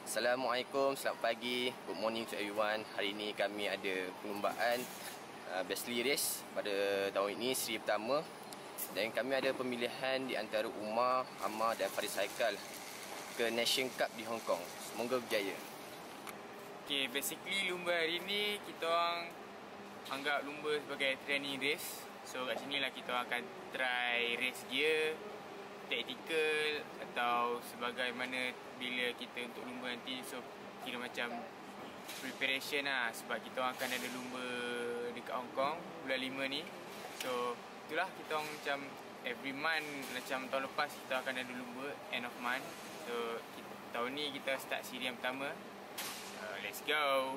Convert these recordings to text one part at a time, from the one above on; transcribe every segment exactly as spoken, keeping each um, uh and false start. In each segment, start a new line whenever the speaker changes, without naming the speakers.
Assalamualaikum, selamat pagi, good morning to everyone. Hari ini kami ada perlumbaan uh, Bestly Race pada tahun ini, seri pertama. Dan kami ada pemilihan di antara Umar, Amar dan Faris Haikal ke Nation Cup di Hong Kong. Semoga berjaya.
Okay, basically lumba hari ni kita orang anggap lumba sebagai training race. So kat sini lah kita akan try race gear, tactical atau sebagaimana bila kita untuk lumba nanti. So kira macam preparation lah, sebab kita orang akan ada lumba dekat Hong Kong bulan lima ni. So itulah kita orang macam every month, macam tahun lepas kita akan ada lumba end of month. So kita, tahun ni kita start siri yang pertama. uh, Let's go.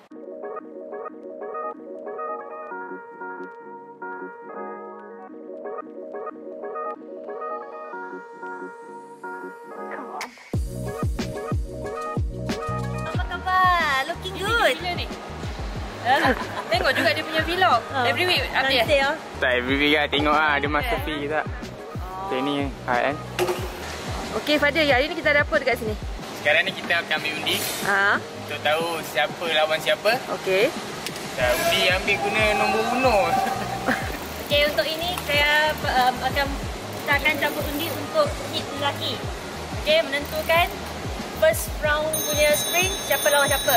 Apa khabar? Looking good.
Ni. Tengok juga dia punya vlog.
Ha.
Every week update.
Nanti ya.
Tak every week lah, tengok lah ada master fee ke tak. Okay, ni hard kan.
Okey Fadil, hari ni kita ada apa dekat sini?
Sekarang ni kita akan ambil undi
Ha.
untuk tahu siapa lawan siapa.
Okey.
Dan undi ambil guna nombor uno.
Okey, untuk ini saya um, akan kita akan cabut undi untuk hit lelaki. Okey, menentukan first round punya sprint siapa lawan siapa.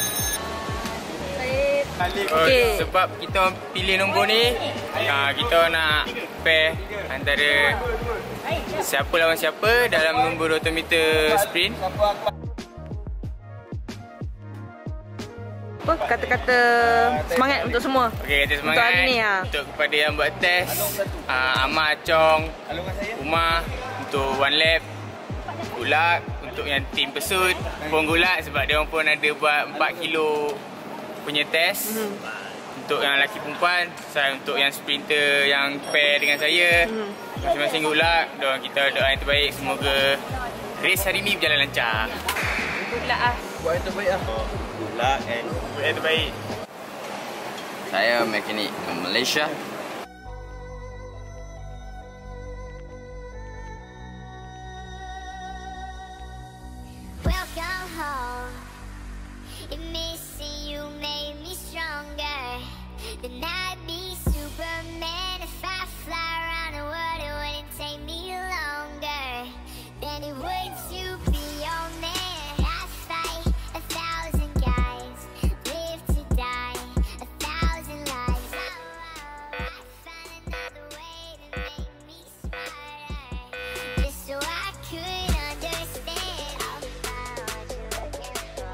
Saya
Okay. Sebab kita orang pilih nombor ni, ha, kita nak pair antara siapa lawan siapa dalam nombor dua ratus meter sprint.
Apa kata-kata semangat untuk semua?
Okey, kata semangat
Untuk hari ni, ha.
untuk kepada yang buat test, uh, Amar, Chong, Umar untuk one lap. Good luck untuk yang team Pursuit pun good luck sebab dia orang pun ada buat empat kilo punya test.
Hmm.
Untuk yang lelaki perempuan, saya untuk yang sprinter yang pair dengan saya.
Hmm.
Masing-masing good luck. Doa kita doa yang terbaik, semoga race hari ni berjalan lancar.
Good luck ah.
Buat yang terbaik lah. Good luck and
Buat yang terbaik.
saya mekanik ke Malaysia.
Welcome home. If missing you made me stronger, then I'd be Superman. If I fly around the world, it wouldn't take me longer than it would to be your man. I'd fight a thousand guys, live to die a thousand lives. I'd find another way to make me smarter, just so I could understand all about what you're looking for.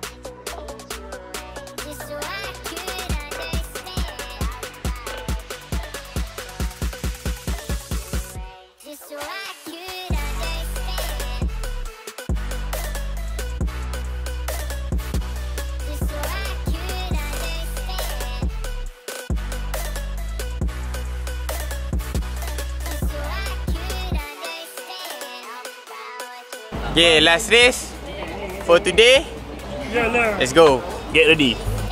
Just so I could understand. Just so I could understand. Just so I could understand. Just so I could understand.
Okay, last race for today. Let's go. Get ready.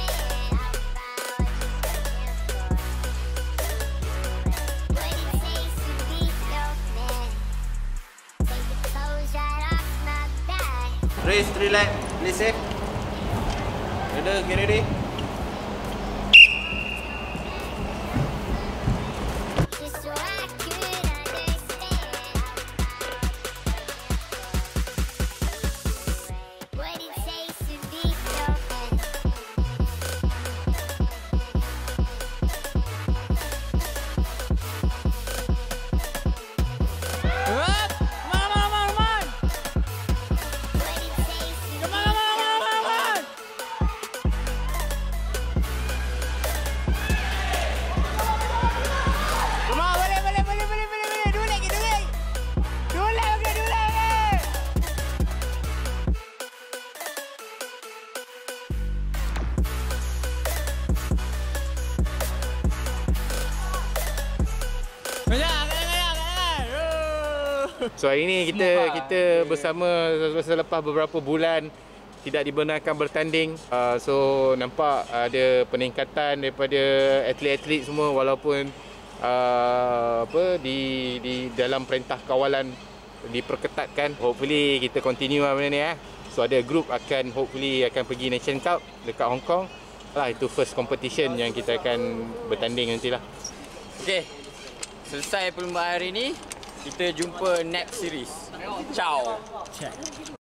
Race three lap, play safe. Ready, get ready.
Just so I could understand what it takes to be your man. What it takes to be
So hari ni kita kita bersama selepas beberapa bulan tidak dibenarkan bertanding. Uh, so nampak ada peningkatan daripada atlet-atlet semua walaupun uh, apa di di dalam perintah kawalan diperketatkan. Hopefully kita continue lah benda ni eh.
So ada group akan hopefully akan pergi Nation Cup dekat Hong Kong. Lah itu first competition yang kita akan bertanding nantilah.
Okey. Selesai perlumbaan hari ni. Kita jumpa next series. Ciao.